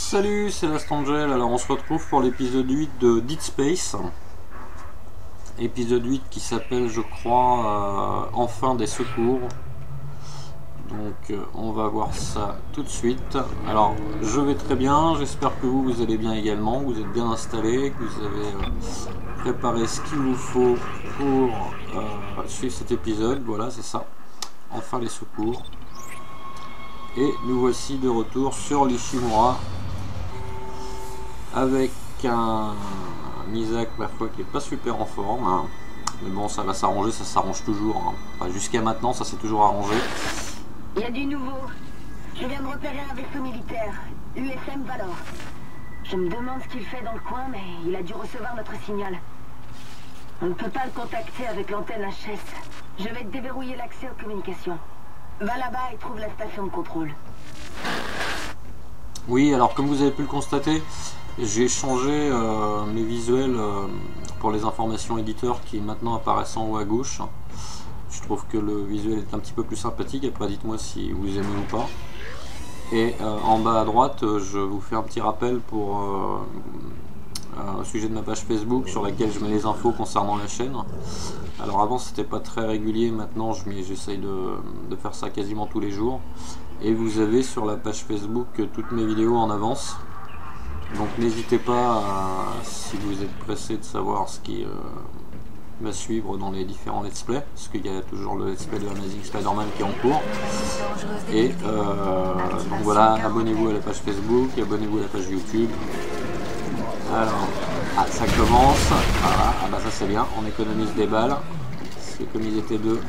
Salut, c'est Lastangel. Alors on se retrouve pour l'épisode 8 de Dead Space. Épisode 8 qui s'appelle, je crois, Enfin des secours. Donc on va voir ça tout de suite. Alors je vais très bien, j'espère que vous allez bien également, que vous êtes bien installés, que vous avez préparé ce qu'il vous faut pour suivre cet épisode. Voilà, c'est ça. Enfin les secours. Et nous voici de retour sur l'Ishimura avec un Isaac, ma foi, qui est pas super en forme, hein. Mais bon, ça va s'arranger, ça s'arrange toujours, hein. Enfin, jusqu'à maintenant, ça s'est toujours arrangé. Il y a du nouveau. Je viens de repérer un vaisseau militaire, USM Valor. Je me demande ce qu'il fait dans le coin, mais il a dû recevoir notre signal. On ne peut pas le contacter avec l'antenne HS. Je vais te déverrouiller l'accès aux communications. Va là-bas et trouve la station de contrôle. Oui, alors comme vous avez pu le constater, j'ai changé mes visuels pour les informations éditeurs qui maintenant apparaissent en haut à gauche. Je trouve que le visuel est un petit peu plus sympathique, après dites-moi si vous aimez ou pas. Et en bas à droite, je vous fais un petit rappel pour au sujet de ma page Facebook sur laquelle je mets les infos concernant la chaîne. Alors avant c'était pas très régulier, maintenant j'essaye de faire ça quasiment tous les jours. Et vous avez sur la page Facebook toutes mes vidéos en avance. Donc n'hésitez pas, si vous êtes pressé de savoir ce qui va suivre dans les différents let's play, parce qu'il y a toujours le let's play de Amazing Spider-Man qui est en cours. Et donc voilà, abonnez-vous à la page Facebook, abonnez-vous à la page YouTube. Alors, ça commence, voilà, ah bah ça c'est bien, on économise des balles, parce que comme ils étaient deux,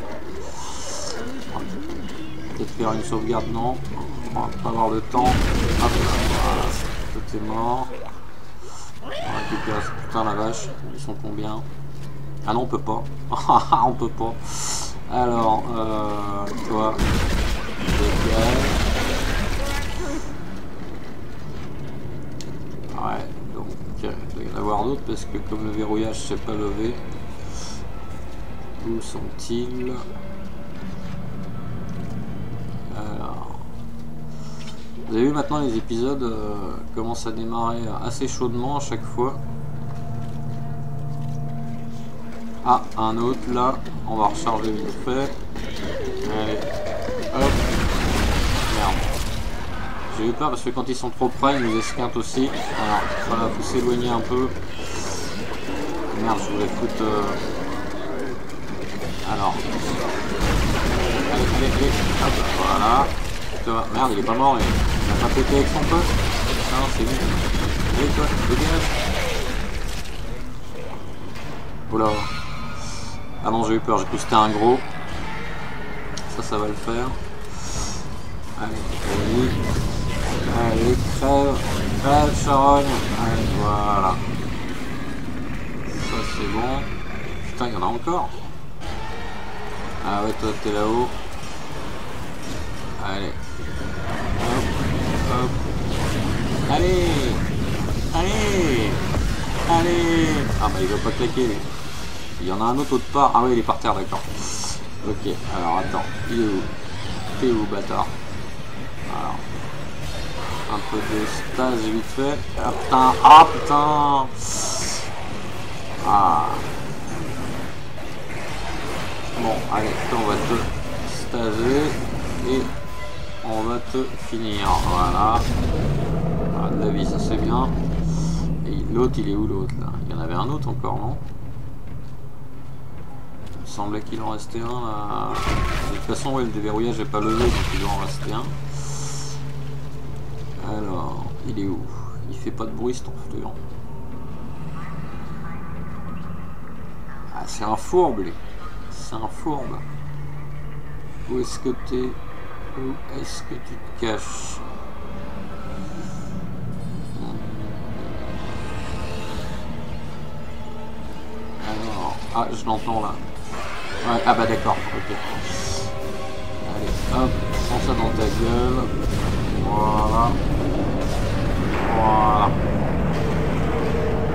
peut-être faire une sauvegarde, non, on va pas avoir le temps, hop, voilà, tout est mort, on récupère, putain la vache, ils sont combien? Ah non on peut pas, on peut pas, alors, toi, dégage, ouais. Il doit y en avoir d'autres parce que comme le verrouillage ne s'est pas levé. Où sont-ils? Alors, vous avez vu maintenant les épisodes commencent à démarrer assez chaudement à chaque fois. Ah, un autre là, on va recharger vite fait. Allez, hop, merde. J'ai eu peur parce que quand ils sont trop près, ils nous esquintent aussi. Alors, voilà, faut s'éloigner un peu. Merde, je voulais foutre. Alors. Allez, hop, voilà. Putain, merde, il est pas mort, il a pas pété avec son pote. Non, c'est lui. Allez, toi, dégage. Oula. Ah non, j'ai eu peur, j'ai cru que c'était un gros. Ça va le faire. Allez, allez, crève charogne, allez, voilà. Ça c'est bon. Putain, il y en a encore. Ah ouais, toi t'es là-haut. Allez. Hop, hop. Allez. Allez. Allez. Ah bah il va pas claquer lui. Il y en a un autre part. Ah ouais, il est par terre, d'accord. Ok, alors attends, il est où? T'es où, bâtard? Alors. Un peu de stase vite fait. Ah putain, ah putain. Ah. Bon, allez, toi on va te staser et on va te finir. Voilà. Ah, de la vie, ça c'est bien. Et l'autre, il est où l'autre là? Il y en avait un autre encore, non? Il me semblait qu'il en restait un là. De toute façon, ouais, le déverrouillage n'est pas levé, donc il doit en rester un. Alors, il est où? Il fait pas de bruit cet enflure. Ah, c'est un fourbe, lui. C'est un fourbe. Où est-ce que t'es? Où est-ce que tu te caches? Alors, ah, je l'entends là. Ouais, ah bah d'accord, ok. Allez, hop, prends ça dans ta gueule. Voilà. Voilà.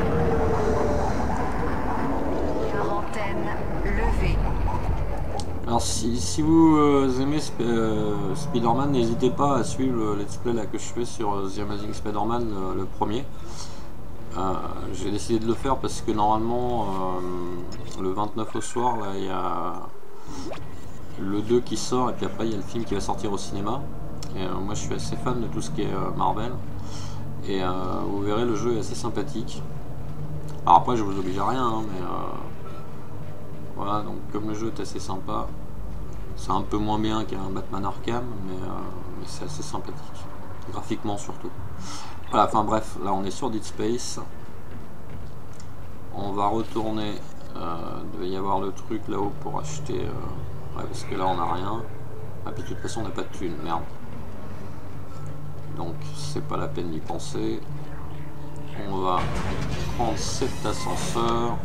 Quarantaine levée. Ah Alors si vous aimez Spider-Man, n'hésitez pas à suivre le let's play là, que je fais sur The Amazing Spider-Man, le premier. J'ai décidé de le faire parce que normalement le 29 au soir là il y a le 2 qui sort et puis après il y a le film qui va sortir au cinéma. Et moi je suis assez fan de tout ce qui est Marvel et vous verrez le jeu est assez sympathique. Alors après je vous oblige à rien hein, mais voilà, donc comme le jeu est assez sympa, c'est un peu moins bien qu'un Batman Arkham mais c'est assez sympathique, graphiquement surtout. Voilà, enfin bref, là on est sur Dead Space. On va retourner, il devait y avoir le truc là-haut pour acheter, ouais, parce que là on n'a rien. Ah puis de toute façon on n'a pas de thunes, merde. Donc c'est pas la peine d'y penser. On va prendre cet ascenseur.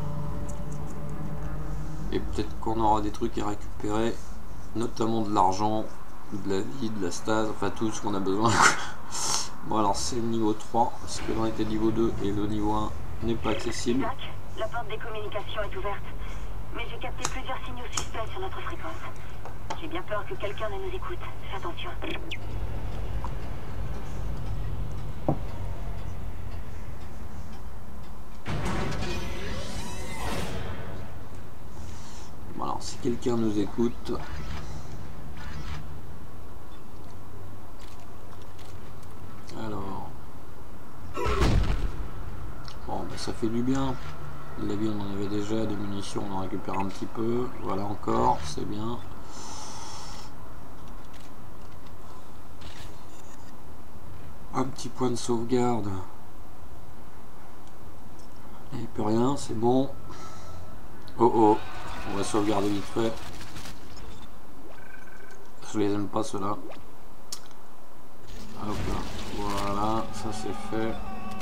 Et peut-être qu'on aura des trucs à récupérer, notamment de l'argent, de la vie, de la stase, enfin tout ce qu'on a besoin. Bon alors c'est le niveau 3, parce que l'on était niveau 2 et le niveau 1 n'est pas accessible. Isaac, la porte des communications est ouverte, mais j'ai capté plusieurs signaux suspects sur notre fréquence. J'ai bien peur que quelqu'un ne nous écoute. Fais attention. Bon alors si quelqu'un nous écoute... Alors... Bon bah ça fait du bien. La vie on en avait déjà, des munitions on en récupère un petit peu. Voilà encore, c'est bien. Un petit point de sauvegarde. Il n'y a plus rien, c'est bon. Oh oh, on va sauvegarder vite fait. Je les aime pas ceux-là. Hop là, voilà, ça c'est fait.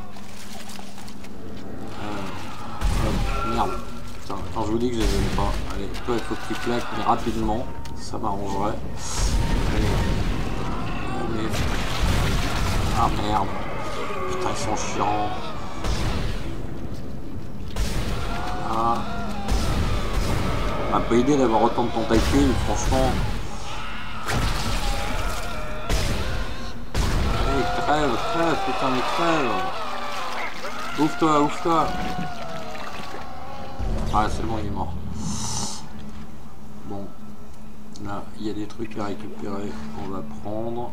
Hop, merde. Putain, quand je vous dis que je les aime pas. Allez, toi il faut que tu claques, mais rapidement. Ça m'arrangerait. Allez. Allez. Ah merde. Putain, ils sont chiants. Voilà. On n'a pas idée d'avoir autant de tentacules, franchement. Allez, crève, crève, putain, mais crève. Ouvre-toi, ouvre-toi. Ah, c'est bon, il est mort. Bon. Là, il y a des trucs à récupérer. On va prendre.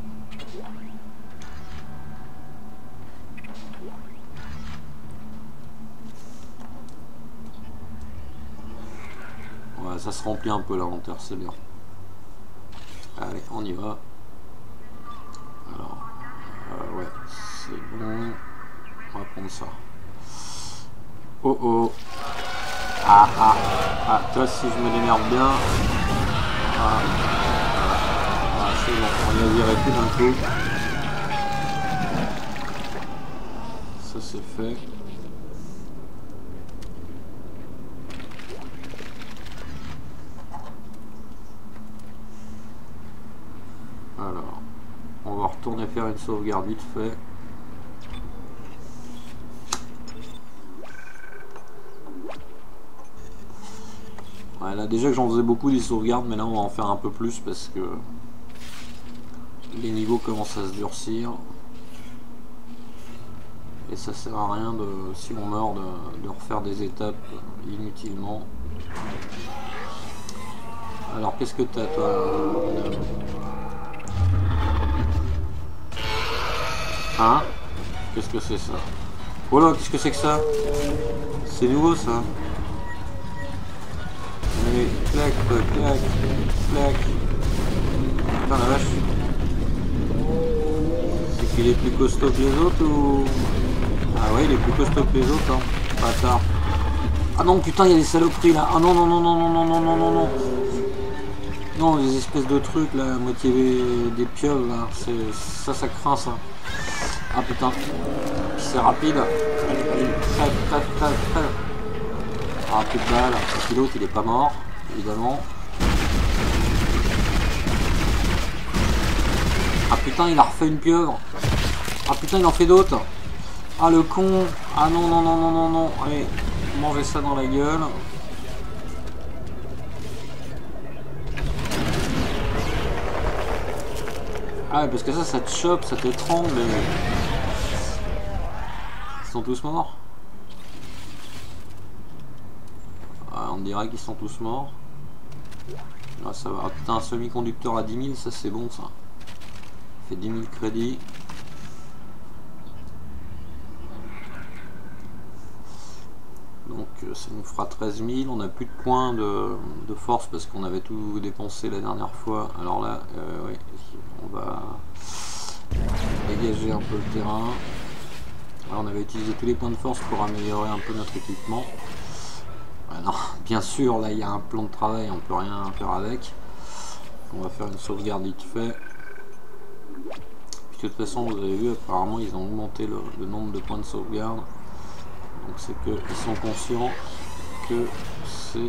Ouais, ça se remplit un peu l'inventaire, c'est bien. Allez, on y va. Alors, ouais, c'est bon. On va prendre ça. Oh oh. Ah ah. Ah, toi si je me démerde bien. Ah, voilà. Ah, c'est bon, on y a viré tout d'un coup. Ça c'est fait. Alors, on va retourner faire une sauvegarde vite fait. Ouais, là déjà que j'en faisais beaucoup des sauvegardes, mais là on va en faire un peu plus parce que les niveaux commencent à se durcir. Et ça sert à rien de, si on meurt, de refaire des étapes inutilement. Alors qu'est-ce que t'as toi? Hein? Qu'est-ce que c'est ça? Oh là, qu'est-ce que c'est que ça? C'est nouveau ça. Allez, clac, clac, clac. Putain la vache. C'est qu'il est plus costaud que les autres ou... Ah ouais, il est plus costaud que les autres, hein. Bâtard. Ah non, putain, il y a des saloperies là. Ah non, non, non, non, non, non, non, non, non, non. Non, des espèces de trucs là, à moitié des pioles là. Ça, ça craint ça. Ah putain, c'est rapide. Allez, allez, crève, crève, crève, crève. Ah, plus de balles. Et puis l'autre, il est pas mort, évidemment. Ah putain, il a refait une pieuvre. Ah putain, il en fait d'autres. Ah le con. Ah non, non, non, non, non, non. Allez, mangez ça dans la gueule. Ah, parce que ça te chope, ça t'étrangle. Ils sont tous morts. Ah, on dirait qu'ils sont tous morts. Ah, ça va. Ah, putain, un semi-conducteur à 10 000, ça c'est bon ça. Fait 10 000 crédits. Donc ça nous fera 13 000. On n'a plus de points de force parce qu'on avait tout dépensé la dernière fois. Alors là, oui, on va dégager un peu le terrain. Alors, on avait utilisé tous les points de force pour améliorer un peu notre équipement. Non, bien sûr, là il y a un plan de travail, on peut rien faire avec. On va faire une sauvegarde vite fait. Puis de toute façon, vous avez vu, apparemment ils ont augmenté le nombre de points de sauvegarde. Donc c'est qu'ils sont conscients que c'est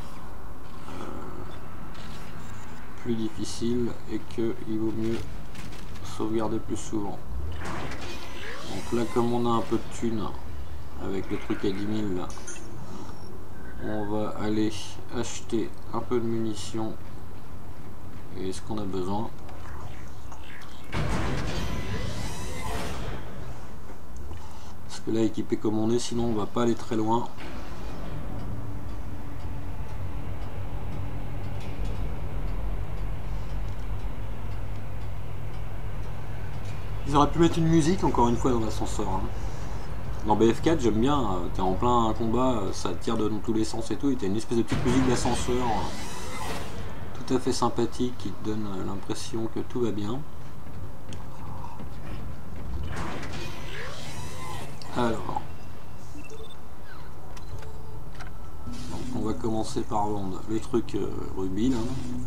plus difficile et qu'il vaut mieux sauvegarder plus souvent. Donc là, comme on a un peu de thunes avec le truc à 10 000 là, on va aller acheter un peu de munitions et ce qu'on a besoin. Parce que là, équipé comme on est, sinon on va pas aller très loin. Ils auraient pu mettre une musique encore une fois dans l'ascenseur. Hein. Dans BF4, j'aime bien, t'es en plein combat, ça tire dans tous les sens et tout, et t'as une espèce de petite musique d'ascenseur tout à fait sympathique qui te donne l'impression que tout va bien. Alors, donc on va commencer par vendre le truc rubis là.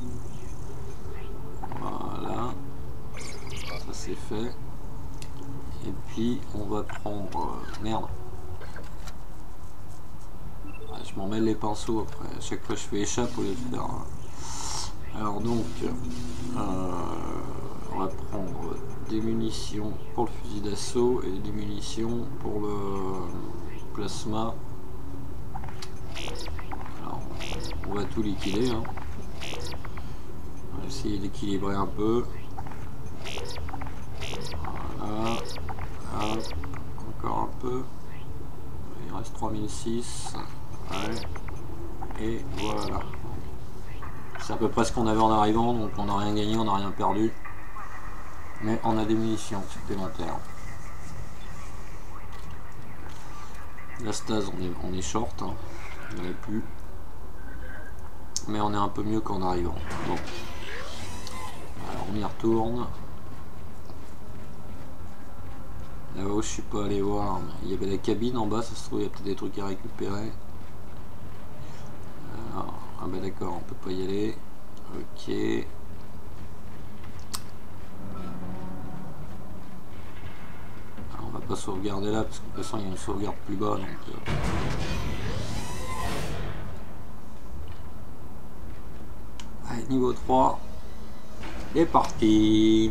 Voilà, ça c'est fait. Et puis on va prendre... merde. Je m'en mêle les pinceaux après. À chaque fois je fais échappe au lieu de faire... Alors donc... on va prendre des munitions pour le fusil d'assaut et des munitions pour le plasma. Alors, on va tout liquider. Hein. On va essayer d'équilibrer un peu. Voilà. Hop, encore un peu. Il reste 3006. Ouais. Et voilà. C'est à peu près ce qu'on avait en arrivant, donc on n'a rien gagné, on n'a rien perdu. Mais on a des munitions supplémentaires. La stase, on est short, hein. Il n'y en a plus. Mais on est un peu mieux qu'en arrivant. Bon. Alors on y retourne. Là-haut, je suis pas allé voir, mais il y avait la cabine en bas, ça se trouve, il y a peut-être des trucs à récupérer. Alors, ah bah d'accord, on peut pas y aller. Ok. Alors, on va pas sauvegarder là, parce que de toute façon, il y a une sauvegarde plus bas. Donc, Allez, niveau 3. Et parti.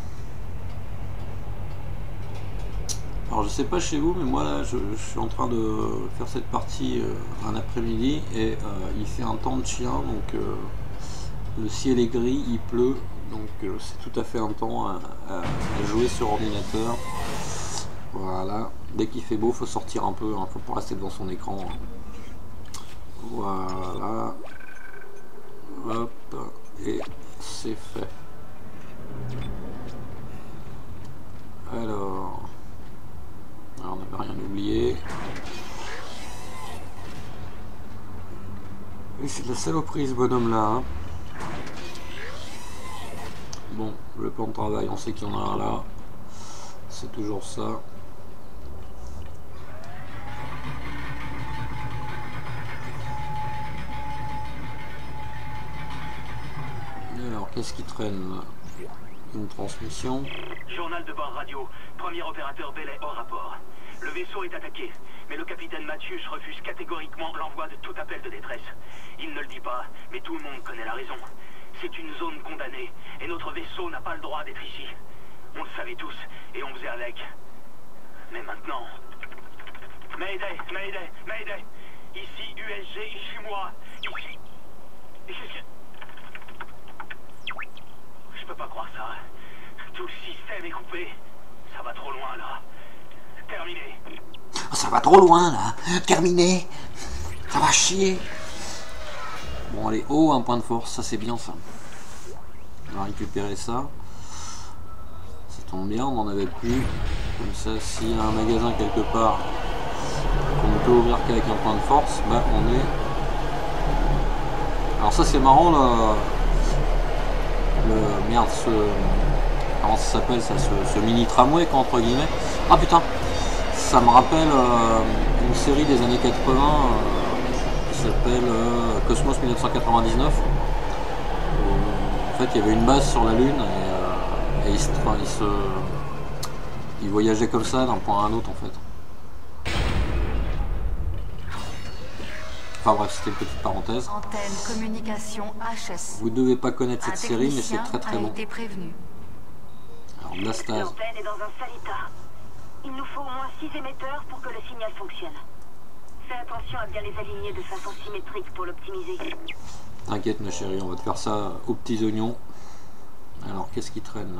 Alors je sais pas chez vous, mais moi là je suis en train de faire cette partie un après-midi et il fait un temps de chien, donc le ciel est gris, il pleut, donc c'est tout à fait un temps à jouer sur ordinateur. Voilà, dès qu'il fait beau, faut sortir un peu, hein, faut pas rester devant son écran. Hein. Voilà, hop, et c'est fait. Alors on n'avait rien oublié. Et c'est de la saloperie ce bonhomme là. Hein. Bon, le plan de travail, on sait qu'il y en a un là. C'est toujours ça. Alors, qu'est-ce qui traîne là? Une transmission. Journal de bord radio. Premier opérateur Belay au rapport. Le vaisseau est attaqué, mais le capitaine Mathius refuse catégoriquement l'envoi de tout appel de détresse. Il ne le dit pas, mais tout le monde connaît la raison. C'est une zone condamnée, et notre vaisseau n'a pas le droit d'être ici. On le savait tous, et on faisait avec. Mais maintenant... Mayday, Mayday, Mayday. Ici USG Ishimura. Ici... Je peux pas croire ça. Tout le système est coupé. Ça va trop loin là. Terminé. Ça va trop loin là. Terminé. Ça va chier. Bon allez, oh, un point de force, ça c'est bien ça. On va récupérer ça. Ça tombe bien, on n'en avait plus. Comme ça, s'il y a un magasin quelque part qu'on ne peut ouvrir qu'avec un point de force, bah on est... Alors ça c'est marrant là. Merde, comment ça s'appelle ça, ce mini tramway quoi, entre guillemets. Ah putain, ça me rappelle une série des années 80 qui s'appelle Cosmos 1999. En fait il y avait une base sur la Lune et il voyageait comme ça d'un point à un autre en fait. Enfin bref, c'était une petite parenthèse. Antenne communication HS. Vous devez pas connaître cette série, mais c'est très très bon. Été prévenu. Alors Blastaz. L'antenne est dans un sale état. Il nous faut au moins 6 émetteurs pour que le signal fonctionne. Fais attention à bien les aligner de façon symétrique pour l'optimiser. T'inquiète ma chérie, on va te faire ça aux petits oignons. Alors qu'est-ce qui traîne là?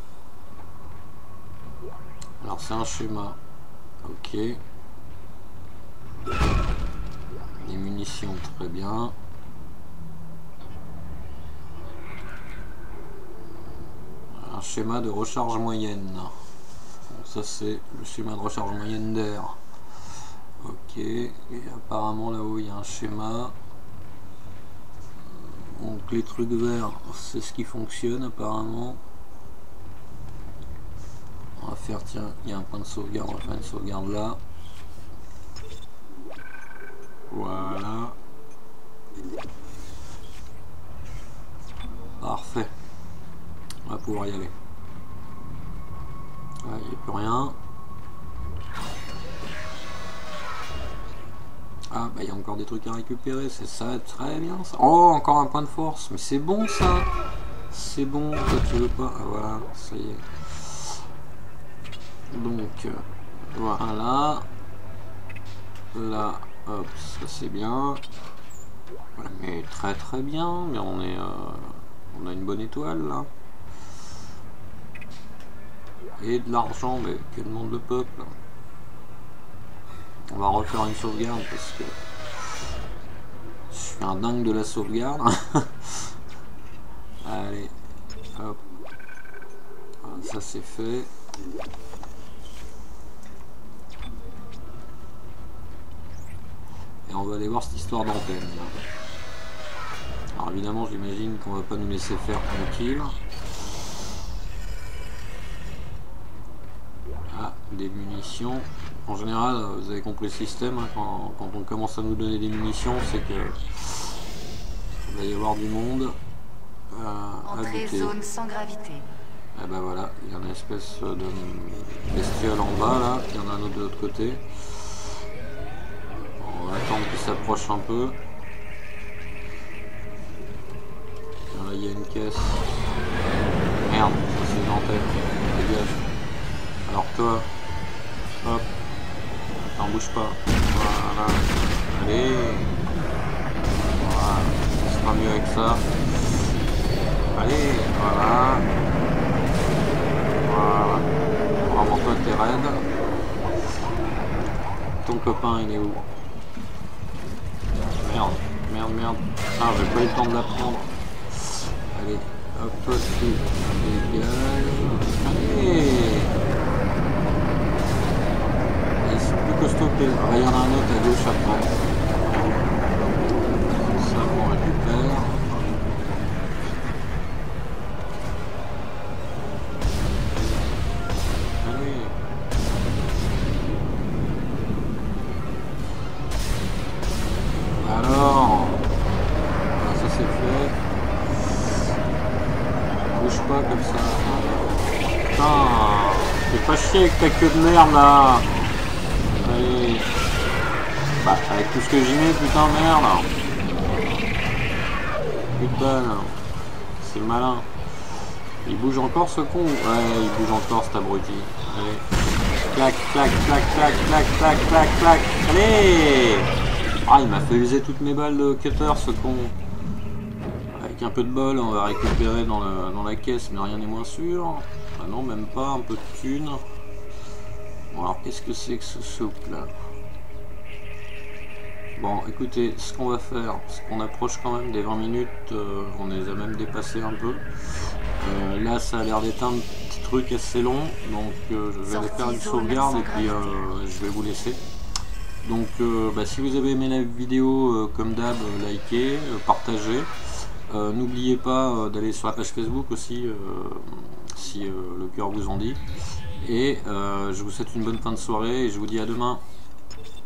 Alors c'est un schéma. Ok. Des munitions, très bien. Un schéma de recharge moyenne. Donc ça c'est le schéma de recharge moyenne d'air. Ok. Et apparemment là-haut il y a un schéma. Donc les trucs verts, c'est ce qui fonctionne apparemment. On va faire, tiens, il y a un point de sauvegarde, on va faire une sauvegarde là. Voilà. Parfait. On va pouvoir y aller. Ah, il n'y a plus rien. Ah, bah il y a encore des trucs à récupérer, c'est ça, très bien ça. Oh, encore un point de force, mais c'est bon ça. C'est bon, toi tu veux pas. Ah voilà, ça y est. Donc, voilà. Là. Hop, ça c'est bien. Voilà, mais très très bien. Mais on est, on a une bonne étoile là. Et de l'argent, mais que demande le peuple? On va refaire une sauvegarde parce que je suis un dingue de la sauvegarde. Allez, hop. Ça c'est fait. Et on va aller voir cette histoire d'antenne. Alors évidemment j'imagine qu'on va pas nous laisser faire tranquille. Ah, des munitions. En général, vous avez compris le système, hein, quand on commence à nous donner des munitions, c'est que il va y avoir du monde à buter. Zone sans gravité. Et ben voilà, il y a une espèce de bestiole en bas là, il y en a un autre de l'autre côté. On va attendre qu'il s'approche un peu. Là il y a une caisse. Merde, ça c'est une antenne. Dégage. Alors toi, hop, t'en bouge pas. Voilà. Allez. Voilà, ça sera mieux avec ça. Allez, voilà. Voilà. Vraiment toi t'es raide. Ton copain il est où? Merde, merde, merde. Ah, j'ai pas eu le temps de la prendre. Allez, hop, toi tu dégages. Allez. C'est plus costaud que... Ah, il y en a un autre à gauche après. Ça on récupère. Allez. Alors, ça c'est fait. Bouge pas comme ça. Putain, fais pas chier avec ta queue de merde là. Allez. Bah, avec tout ce que j'y mets, putain, merde. Putain, c'est malin. Il bouge encore ce con? Ouais, il bouge encore cet abruti. Allez. Clac, clac, clac, clac, clac, clac, clac, clac. Allez. Ah, il m'a fait user toutes mes balles de cutter ce con. Ouais, Avec un peu de bol, on va récupérer dans la caisse, mais rien n'est moins sûr. Ah non, même pas, un peu de thunes. Bon, alors qu'est-ce que c'est que ce souple là? Bon, écoutez, ce qu'on va faire, c'est qu'on approche quand même des 20 minutes, on les a même dépassés un peu. Là, ça a l'air d'être un petit truc assez long, donc je vais aller faire une sauvegarde et puis je vais vous laisser. Donc, si vous avez aimé la vidéo, comme d'hab, likez, partagez. N'oubliez pas d'aller sur la page Facebook aussi, si le cœur vous en dit. Et je vous souhaite une bonne fin de soirée et je vous dis à demain.